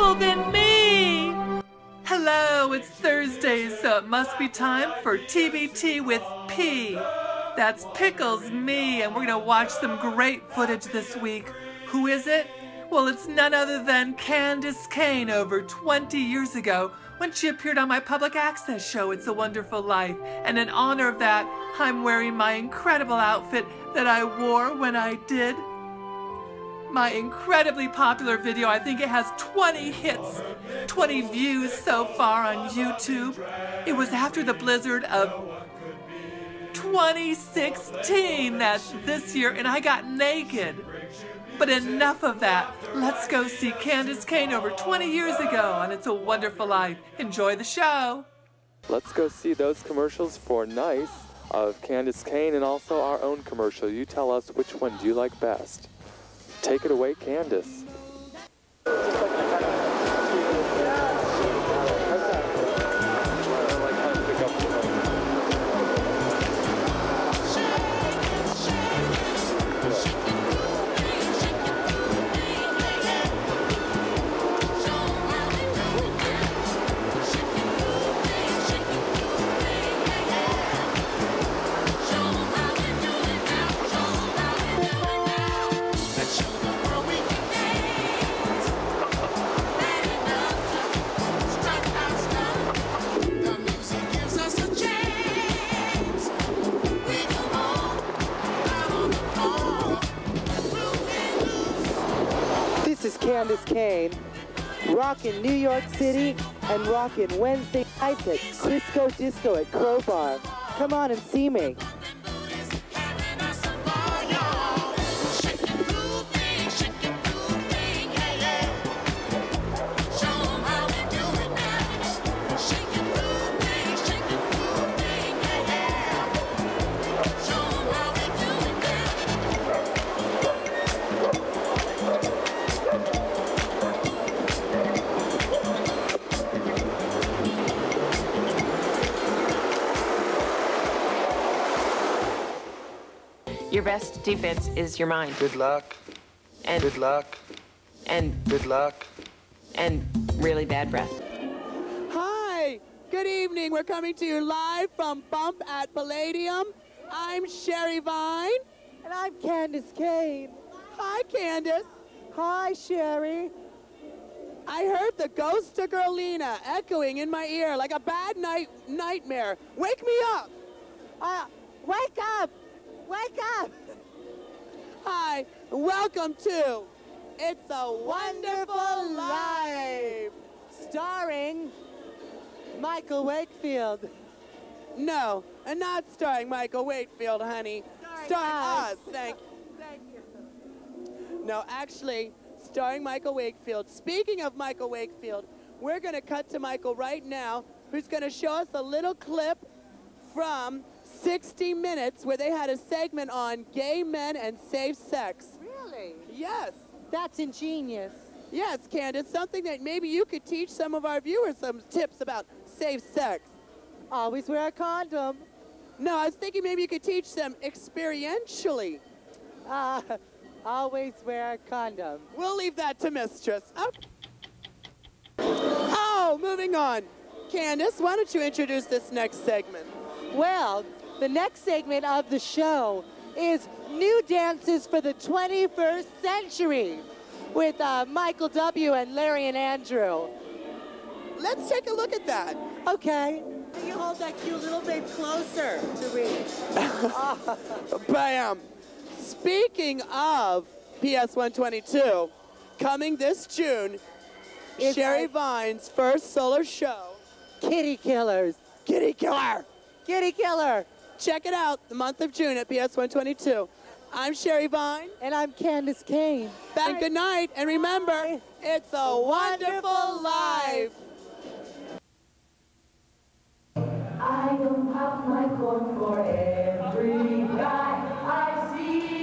beautiful than me. Hello, it's Thursday, so it must be time for TBT with P. That's Pickles, me, and we're going to watch some great footage this week. Who is it? Well, it's none other than CANDIS CAYNE over 20 years ago when she appeared on my public access show, It's a Wonderful Life. And in honor of that, I'm wearing my incredible outfit that I wore when I did my incredibly popular video. I think it has 20 hits, 20 views so far on YouTube. It was after the blizzard of 2016, that's this year, and I got naked. But enough of that. Let's go see CANDIS CAYNE over 20 years ago on It's a Wonderful Life. Enjoy the show. Let's go see those commercials for Nice of CANDIS CAYNE and also our own commercial. You tell us which one do you like best. Take it away, CANDIS. This is CANDIS CAYNE, rockin' New York City and rockin' Wednesday nights at Crisco Disco at Crowbar. Come on and see me. Your best defense is your mind. Good luck. And good luck. And good luck. And really bad breath. Hi, good evening. We're coming to you live from Bump at Palladium. I'm Sherry Vine. And I'm CANDIS CAYNE. Hi, Candice. Hi, Sherry. I heard the ghost of Girlina echoing in my ear like a bad nightmare. Wake me up. Wake up. Wake up! Hi, welcome to It's a Wonderful Life, starring Michael Wakefield. No, and not starring Michael Wakefield, honey. Starring us. Thank you. No, actually, starring Michael Wakefield. Speaking of Michael Wakefield, we're going to cut to Michael right now, who's going to show us a little clip from 60 Minutes, where they had a segment on gay men and safe sex. Really? Yes. That's ingenious. Yes, Candice, something that maybe you could teach some of our viewers some tips about safe sex. Always wear a condom. No, I was thinking maybe you could teach them experientially. Always wear a condom. We'll leave that to Mistress. Oh, moving on. Candice, why don't you introduce this next segment? Well, the next segment of the show is New Dances for the 21st Century with Michael W. and Larry and Andrew. Let's take a look at that. Okay. Can you hold that cue a little bit closer to reach? Bam. Speaking of PS 122, coming this June, Sherry Vine's first solo show, Kitty Killers. Kitty Killer. Kitty Killer. Check it out, the month of June at PS 122. I'm Sherry Vine. And I'm CANDIS CAYNE. And good night. And remember, it's a wonderful life. I don't pop my corn for every guy I see.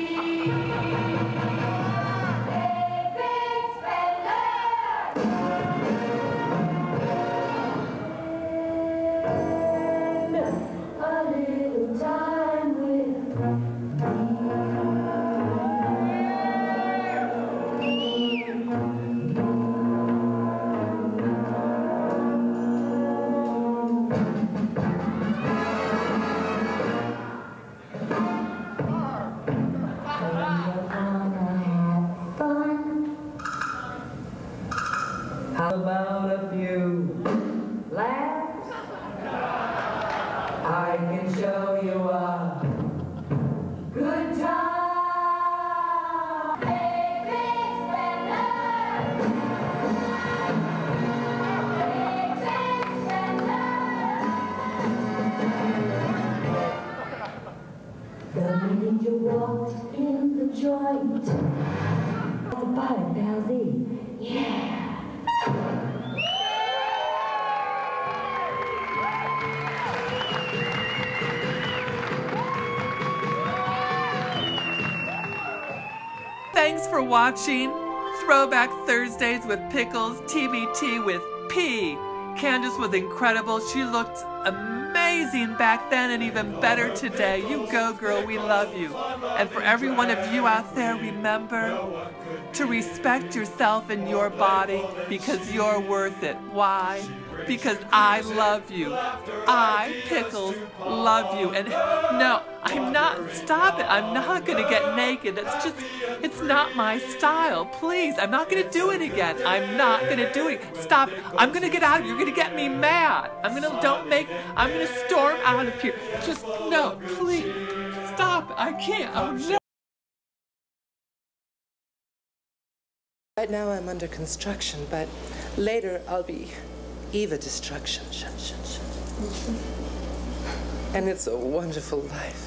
walked in the joint. At the bottom, Palsy. Yeah. Thanks for watching Throwback Thursdays with Pickles, TBT with P. Candice was incredible. She looked amazing back then and even better today. You go, girl. We love you. And for every one of you out there, remember to respect yourself and your body because you're worth it. Why? Because I love you. I, Pickles, love you. And no, I'm not, stop it. I'm not going to get naked. That's just, it's not my style. Please, I'm not going to do it again. I'm not going to do it. Stop. I'm going to get out of here. You're going to get me mad. I'm going to storm out of here. Just, no, please, stop. I can't. Oh, no. Right now I'm under construction, but later I'll be Eva Destruction. And it's a wonderful life.